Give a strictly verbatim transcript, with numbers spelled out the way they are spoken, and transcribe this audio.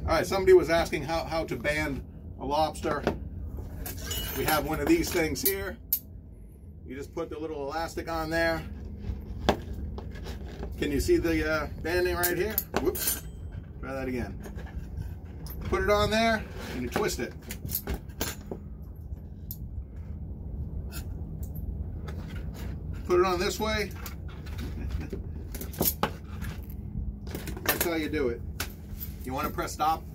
All right, somebody was asking how, how to band a lobster. We have one of these things here. You just put the little elastic on there. Can you see the uh, banding right here? Whoops. Try that again. Put it on there and you twist it. Put it on this way. That's how you do it. You want to press stop?